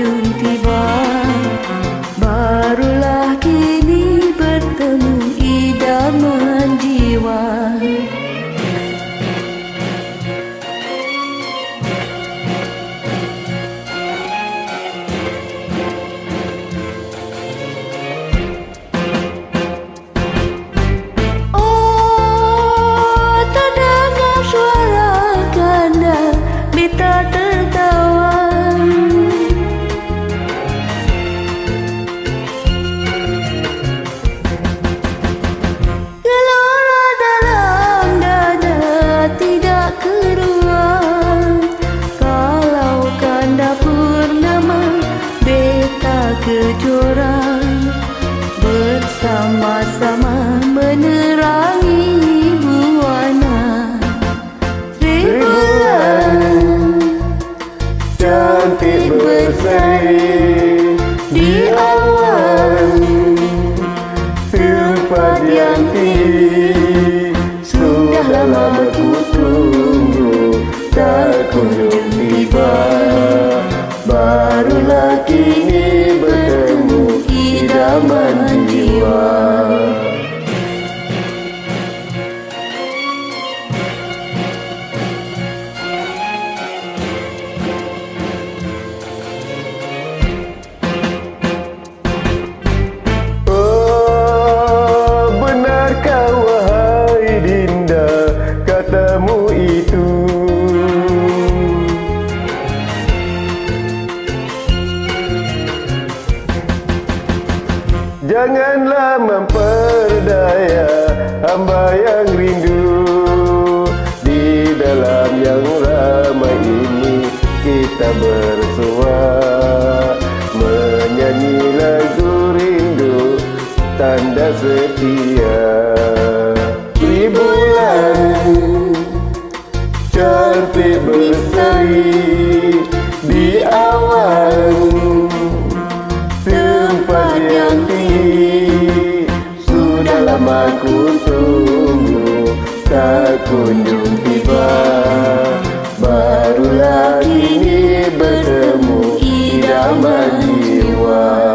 kunjung tiba, barulah kini bertemu idaman jiwa. Kejora bersama-sama menerangi buana rembulan cantik berseri di awan tempat yang tinggi. Sudah lama ku tunggu tak kunjung tiba, barulah kini bertemu idaman jiwa. Oh, benarkah wahai Dinda katamu itu? Janganlah memperdaya hamba yang rindu. Di dalam yang ramai ini kita bersua, menyanyi lagu rindu tanda setia. Rembulan cantik berseri di awan tempat yang tinggi. Sudah lama ku tunggu tak kunjung tiba, barulah kini bertemu idaman jiwa.